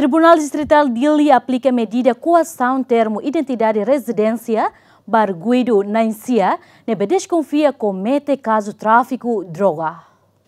Tribunal Distrital Dili aplica medida coação termo identidade e residência para Guido Nancia, nebe desconfia comete caso tráfico droga.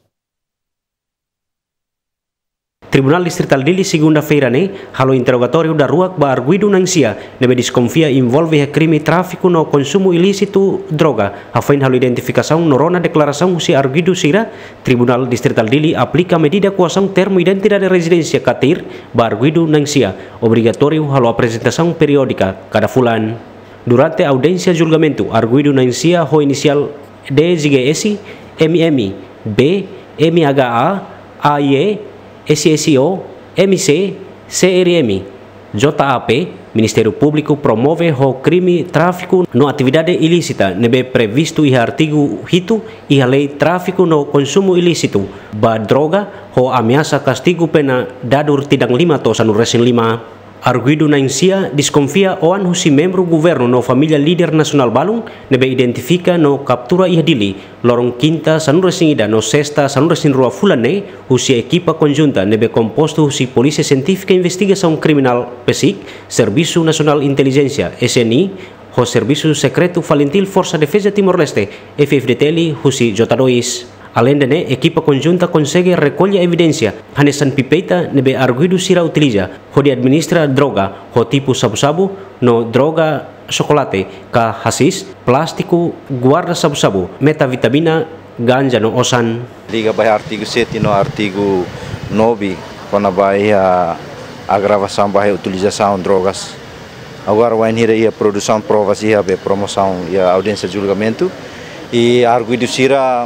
Tribunal Distrital Dili segunda-feira halo interrogatório da rua bar Guido Nancia, nebe desconfia envolve crime tráfico no consumo ilícito droga. Afain halo identificação norona declaração si arguido sira, Tribunal Distrital Dili aplica medida coação termo identidade residência katir bar Guido Nancia, obrigatório halo apresentação periódica cada fulan. Durante audiência julgamento, arguido Nancia ho inicial DZGS, MM, B, MHA, AIE, SSO, MC, CRM, JAP, Ministério Público promove o crime tráfico no atividade ilícita, nebe previsto em artigo 8 e a lei tráfico no consumo ilícito, ba droga, ho ameaça castigo pena dadur tidang 5 to sanu resin 5. Arguido Nancia desconfia oan husi membro governo no família líder nasional balung nebe identifica no captura ihdili lorong quinta sanu resin ida no sexta sanu resin rua fulane husi equipa conjunta nebe composto husi Polícia Científica Investigação Criminal PSIC, Serviço Nacional Inteligência SNI, ho Serviço Secreto Falentil Força Defesa Timor-Leste FFDTL husi J2. Além de equipa conjunta consegue recolher evidência. Hanesan pipeita nebe arguido sira utiliza. Ho administra droga, ho tipo sabu-sabu, no droga chocolate, ka hasis, plástico, guarda sabu-sabu, metavitamina, ganja no osan. Liga by artigo 7 no artigo 9, quando vai a agravação vai utilização de drogas. Agora vai ir a produção provas e a promoção e a audiência de julgamento. E arguido sira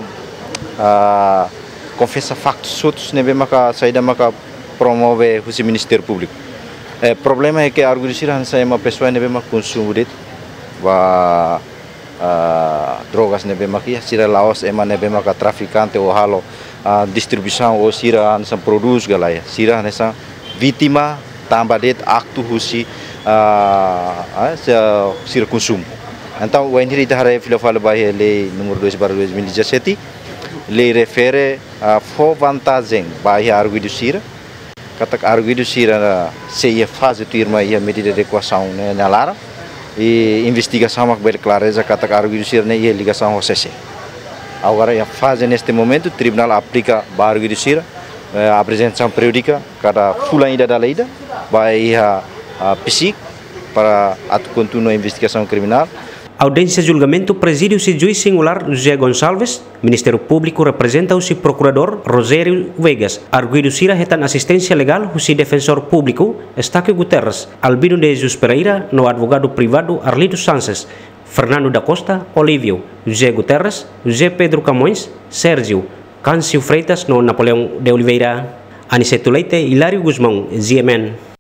confessa factos outros nebe maka saída maka promove o Ministério Público. Problema é que arguido sira saya uma pessoa nebe maka consumo det va drogas nebe maka sira laos ema nebe maka traficante ou halo distribuição ou sira nessa produz galaya sira nessa vítima tambah det aktu husi sira consumo. Então o ini dihare filofal bahia lei número 2/2017 lei refere a vantagem bahia arguido sira katak arguido sira se ia fase tu irma ia medida de equação na lara e investigação mak bel clareza katak arguido sira ne ia ligação ao CC. Agora ia fase neste momento tribunal aplica arguido sira apresentação periódica cada fulan ida da lei bahia psic para atu continua investigação criminal. Audiência de julgamento presídio se juiz singular José Gonçalves, Ministério Público representa o procurador Rosério Vegas, arguido sira retan assistência legal o defensor público Estáquio Guterres, Albino de Jesus Pereira, no advogado privado Arlindo Sanches, Fernando da Costa, Olívio, José Guterres, José Pedro Camões, Sérgio, Câncio Freitas, no Napoleão de Oliveira, Aniceto Leite, Hilário Guzmão, ZMN.